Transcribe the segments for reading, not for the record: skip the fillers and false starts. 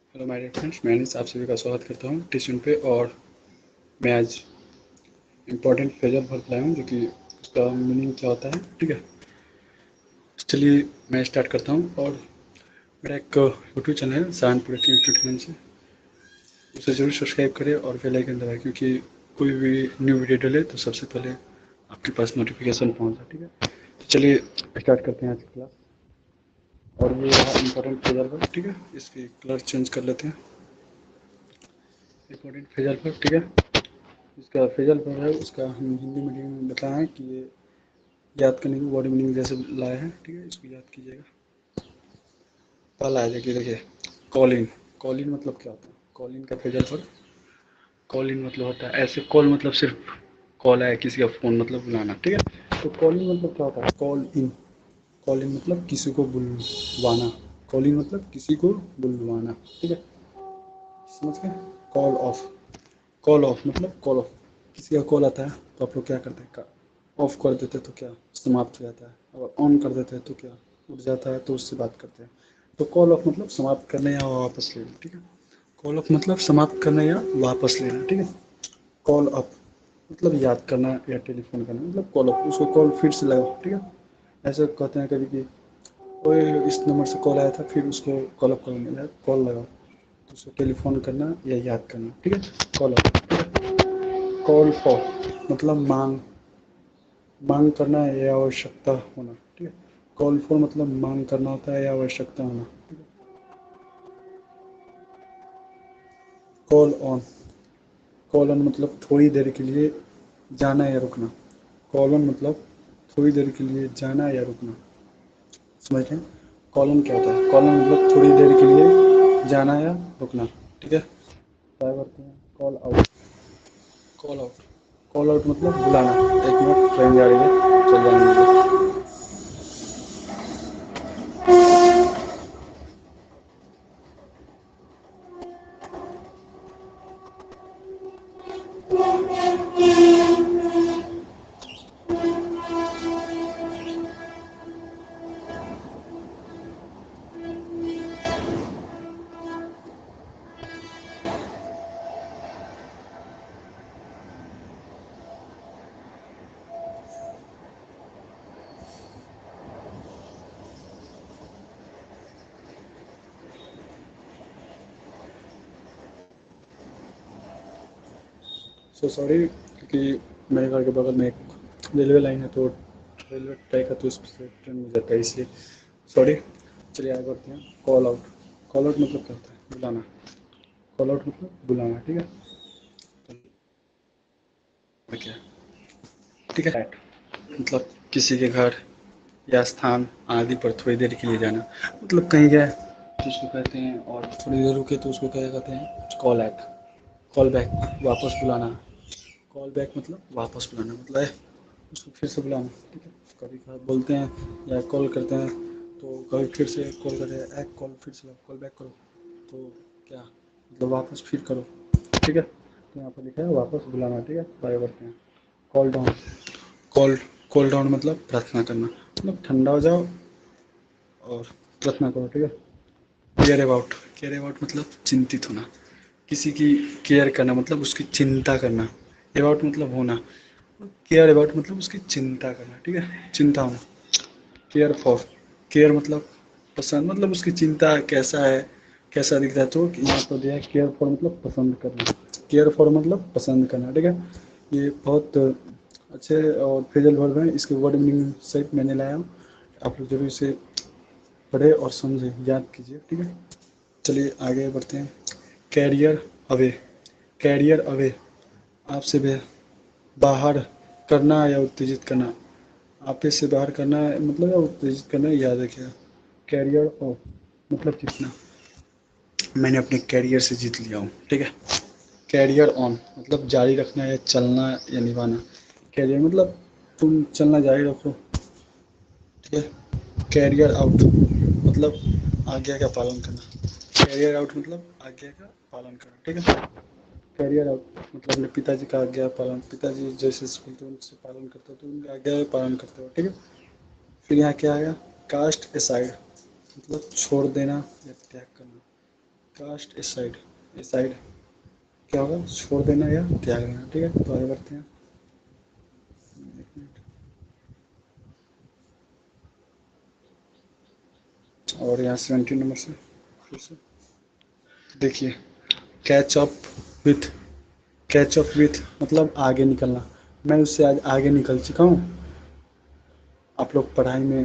Hello my dear friends, मैं अनीस आप सभी का स्वागत करता हूँ ट्यूशन पे। और मैं आज इम्पोर्टेंट फ्रेजल वर्ब लाया हूँ जो कि उसका मीनिंग क्या होता है। ठीक है, चलिए मैं स्टार्ट करता हूँ। और मेरा एक यूट्यूब चैनल है सहारनपुर यूट्यूब चैनल से, उसे ज़रूर सब्सक्राइब करें और बेल आइकन दबाएं, क्योंकि कोई भी न्यू वीडियो डले तो सबसे पहले आपके पास नोटिफिकेशन पहुँच जाए। ठीक है, तो चलिए स्टार्ट करते हैं आज की क्लास। और ये रहा इम्पोर्टेंट फ्रेजल वर्ब। ठीक है, इसकी कलर चेंज कर लेते हैं। इम्पोर्टेंट फ्रेजल वर्ब, ठीक है, इसका फ्रेजल वर्ब है, उसका हम हिंदी मीडियम में बताया है कि ये याद करने की वर्ड मीनिंग जैसे लाए हैं। ठीक है, इसको याद कीजिएगा। पहला है देखिए देखिए कॉलिंग। कॉलिंग मतलब क्या होता है? कॉलिंग का फ्रेजल वर्ब कॉलिंग मतलब होता है ऐसे। कॉल मतलब सिर्फ कॉल है, किसी का फ़ोन मतलब बुलाना। ठीक है, तो कॉलिंग मतलब क्या होता है? Call in. कॉलिंग मतलब किसी को बुलवाना। कॉलिंग मतलब किसी को बुलवाना। ठीक है, समझ गए? Call off. कॉल ऑफ मतलब कॉल ऑफ, किसी का कॉल आता है तो आप लोग क्या करते हैं? ऑफ कर देते तो क्या समाप्त हो जाता है, और ऑन कर देते हैं तो क्या उठ जाता है, तो उससे बात करते हैं। तो कॉल ऑफ मतलब समाप्त करना या वापस लेना। ठीक है, कॉल ऑफ मतलब समाप्त करना या वापस लेना। ठीक है, कॉल अप मतलब याद करना या टेलीफोन करना, मतलब कॉल अप, उसको कॉल फिर से लगाओ। ठीक है, ऐसे कहते हैं कभी कि ओए इस नंबर से कॉल आया था, फिर उसको कॉल अप करना, कॉल लगाओ, तो उसको टेलीफोन करना या याद करना। ठीक है, कॉल अप। कॉल फॉर मतलब मांग, मांग करना या आवश्यकता होना। ठीक है, कॉल फॉर मतलब मांग करना होता है या आवश्यकता होना। ठीक है, कॉल ऑन। कॉल ऑन मतलब थोड़ी देर के लिए जाना या रुकना। कॉल ऑन मतलब थोड़ी देर के लिए जाना या रुकना। समझ रहे हैं? कॉल ऑन क्या होता है? कॉल ऑन मतलब थोड़ी देर के लिए जाना या रुकना। ठीक है, ट्राई करते हैं। Call out. Call out. Call out मतलब बुलाना। एक मिनट, ट्रेन जा रही है, चल जाने दीजिए। सो सॉरी, क्योंकि मेरे घर के बगल में एक रेलवे लाइन है, तो रेलवे ट्रैक है, तो उस पर ट्रेन मिल जाता है, इसलिए सॉरी। चलिए आगे बढ़ते हैं। Call out. कॉल आउट मतलब क्या होता है? बुलाना। कॉल आउट मतलब बुलाना। ठीक है, तो क्या? ठीक है, मतलब किसी के घर या स्थान आदि पर थोड़ी देर के लिए जाना, मतलब कहीं गए तो उसको कहते हैं, और थोड़ी देर रुके तो उसको क्या कहते हैं? Call back. कॉल बैक वापस बुलाना। कॉल बैक मतलब वापस बुलाना, मतलब उसको फिर से बुलाना। ठीक है, कभी कभी बोलते हैं या कॉल करते हैं, तो कभी फिर से कॉल करते हैं, एक कॉल फिर से कॉल बैक करो, तो क्या मतलब वापस फिर करो। ठीक है, तो यहाँ पर लिखा है वापस बुलाना। ठीक है, बाय करते हैं। Call down. Call call down मतलब प्रार्थना करना, मतलब ठंडा हो जाओ और प्रार्थना करो। ठीक है, केयर अबाउट। केयर अबाउट मतलब चिंतित होना, किसी की केयर करना मतलब उसकी चिंता करना। अबाउट मतलब होना, केयर अबाउट मतलब उसकी चिंता करना। ठीक है, चिंता होना। Care for. केयर मतलब पसंद, मतलब उसकी चिंता कैसा है, कैसा दिखता है, तो यहाँ पर दिया है केयर फॉर मतलब पसंद करना। केयर फॉर मतलब पसंद करना। ठीक है, ये बहुत अच्छे और फ्रेजल वर्ब हैं, इसके वर्ड मीनिंग सहित मैंने लाया हूँ। आप लोग जरूर इसे पढ़े और समझे, याद कीजिए। ठीक है, चलिए आगे बढ़ते हैं। Career away. कैरियर अवे आपसे बाहर करना या उत्तेजित करना। आपे से बाहर करना है मतलब, या उत्तेजित करना है, याद रखिएगा। कैरियर ऑफ मतलब जीतना, मैंने अपने कैरियर से जीत लिया हूँ। ठीक है, कैरियर ऑन मतलब जारी रखना या चलना या निभाना। कैरियर मतलब तुम चलना जारी रखो। ठीक है, कैरियर आउट मतलब आज्ञा का पालन करना। कैरियर आउट मतलब आज्ञा का पालन करना। ठीक है, कैरियर आउट मतलब अपने पिताजी का आज्ञा पालन, पिताजी जैसे बोलते हैं उनसे पालन करते हो, तो उनकी आज्ञा का पालन करते हो। ठीक है, फिर यहाँ क्या आया? कास्ट असाइड मतलब छोड़ देना या त्याग करना। कास्ट इस साइड क्या होगा, छोड़ देना या त्याग देना। ठीक है, तो आगे बढ़ते हैं। एक मिनट। और यहाँ 17 नंबर से फिर से देखिए, catch up with, catch up with मतलब आगे निकलना। मैं उससे आज आगे निकल चुका हूँ। आप लोग पढ़ाई में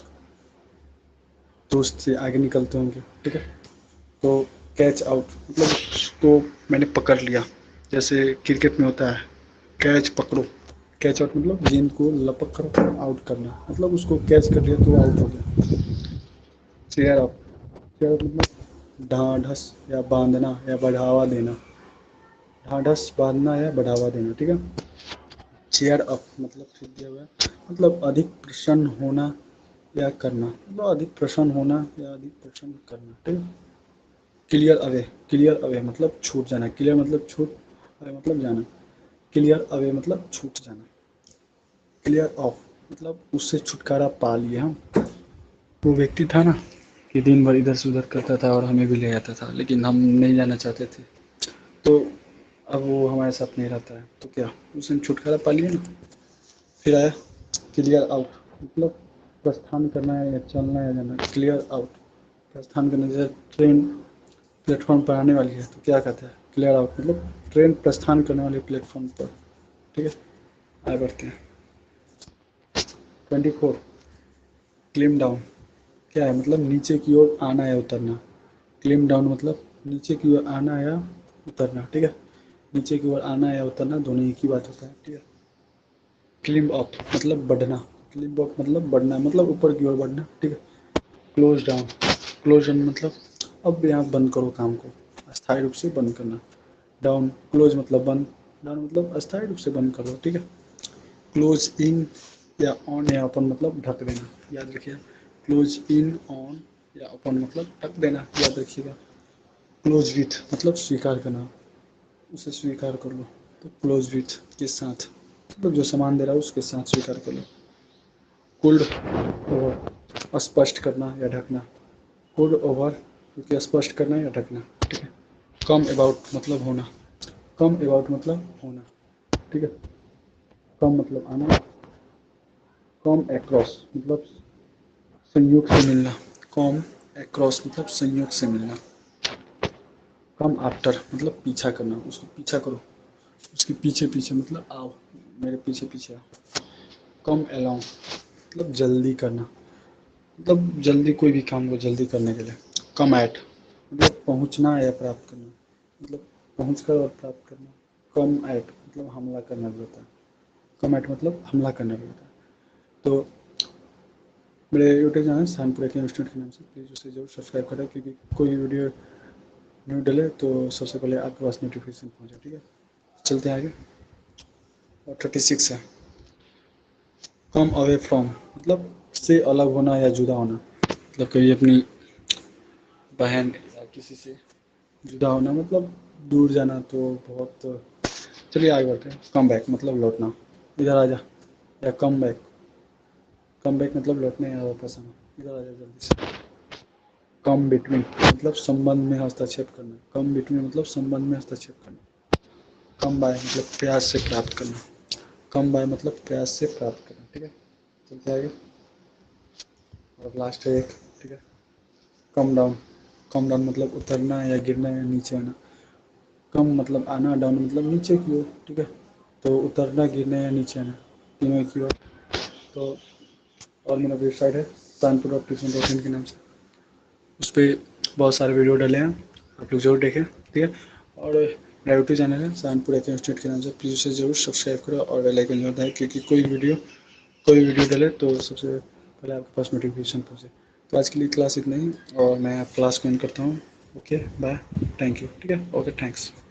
दोस्त से आगे निकलते होंगे। ठीक है, तो कैच आउट मतलब उसको मैंने पकड़ लिया। जैसे क्रिकेट में होता है कैच पकड़ो, कैच आउट मतलब गेंद को लपक कर आउट करना, मतलब उसको कैच कर लिया तो आउट हो गया। चेयर अप, चेयर अप मतलब ढांढस या बांधना या बढ़ावा देना, ढांढस बांधना या बढ़ावा देना। ठीक है, चेयर अप मतलब फिर दिया हुआ है, मतलब अधिक प्रसन्न होना या करना, मतलब अधिक प्रसन्न होना या अधिक प्रसन्न करना। ठीक है, क्लियर अवे, क्लियर अवे मतलब छूट जाना, क्लियर मतलब छूट, अवे मतलब जाना, क्लियर अवे मतलब छूट जाना। क्लियर ऑफ मतलब उससे छुटकारा पा लिए हम। वो व्यक्ति था ना कि दिन भर इधर से उधर करता था और हमें भी ले आता था, लेकिन हम नहीं जाना चाहते थे। तो अब वो हमारे साथ नहीं रहता है, तो क्या उसने छुटकारा पा लिया ना। फिर आया क्लियर आउट, मतलब प्रस्थान करना है या चलना है या जाना। क्लियर आउट प्रस्थान करना, जैसे ट्रेन प्लेटफॉर्म पर आने वाली है तो क्या कहते हैं, क्लियर आउट मतलब ट्रेन प्रस्थान करने वाली प्लेटफॉर्म पर। ठीक है, आगे बढ़ते हैं। 24 क्लिम डाउन क्या है, मतलब नीचे की ओर आना या उतरना। क्लिम डाउन मतलब नीचे की ओर आना या उतरना। ठीक है, नीचे की ओर आना या उतरना दोनों एक ही बात होता है। ठीक है, क्लिम अप मतलब बढ़ना, क्लिम अप मतलब बढ़ना, मतलब ऊपर की ओर बढ़ना। ठीक है, क्लोज डाउन, क्लोज डाउन मतलब अब यहाँ बंद करो काम को, अस्थायी रूप से बंद करना। डाउन, क्लोज मतलब बंद, डाउन मतलब अस्थायी रूप से बंद कर दो। ठीक है, क्लोज इन या ऑन या ओपन मतलब ढक देना, याद रखिए। क्लोज इन ऑन या ओपन मतलब ढक देना, याद रखिएगा। क्लोज विथ मतलब स्वीकार करना, उसे स्वीकार कर लो। तो क्लोज विथ के साथ मतलब जो सामान दे रहा है उसके साथ स्वीकार कर लो। कुल्ड ओवर स्पष्ट करना या ढकना, कुल्ड ओवर क्योंकि स्पष्ट करना या ढकना। ठीक है, कम अबाउट मतलब होना, कम अबाउट मतलब होना। ठीक है, कम मतलब आना, कम एक्रॉस मतलब संयोग से मिलना, कम एक्रॉस मतलब संयोग से मिलना। कम आफ्टर मतलब पीछा करना, उसको पीछा करो, उसके पीछे पीछे मतलब आओ, मेरे पीछे पीछे आओ। कम अलोंग मतलब जल्दी करना, मतलब जल्दी कोई भी काम को जल्दी करने के लिए। कम एट मतलब पहुंचना या प्राप्त करना, मतलब पहुंच कर और प्राप्त करना। कम एट मतलब हमला करना भी होता है, कम एट मतलब हमला करना भी होता है। तो मेरे यूट्यूब चैनल शानपुर के इंस्टीट्यूट के नाम से प्लीज़ उसे जरूर सब्सक्राइब करें, क्योंकि कोई वीडियो न्यू डले तो सबसे पहले आपके पास नोटिफिकेशन पहुँचे। ठीक है, चलते हैं आगे। और 36 है कम अवे फ्रॉम मतलब से अलग होना या जुदा होना, मतलब कभी अपनी बहन या किसी से जुदा होना मतलब दूर जाना, तो बहुत। चलिए आगे बढ़ते हैं। कम बैक मतलब लौटना, इधर आ जा, या कम बैक, कम बैक मतलब लौटने या वापस आना, इधर आ जा जल्दी से। कम बिटवीन मतलब संबंध में हस्तक्षेप करना, कम बिटवीन मतलब संबंध में हस्तक्षेप करना। कम बाय मतलब प्रयास से प्राप्त करना, कम बाय मतलब प्रयास से प्राप्त करना। ठीक है, चलते आगे। और लास्ट है एक। ठीक है, कम डाउन, कम डाउन मतलब उतरना या गिरना या नीचे आना। कम मतलब आना, डाउन मतलब नीचे की ओर। ठीक है, तो उतरना, गिरना या नीचे आना तीनों की ओर। तो और मेरा वेबसाइट है कानपुर ऑप्टिशियन के नाम से, उस पर बहुत सारे वीडियो डले हैं, आप लोग जरूर देखें। ठीक है, और मेरा यूट्यूब चैनल है शानपुर इंस्टीट्यूट के नाम से, प्लीज़ उसे जरूर सब्सक्राइब करो और बेल आइकन जरूर दबाएं, क्योंकि कोई वीडियो डले तो सबसे पहले आपके पास नोटिफिकेशन पहुँचे। तो आज के लिए क्लास इतना ही, और मैं क्लास को एंड करता हूँ। Okay bye, thank you. ठीक है, ओके थैंक्स।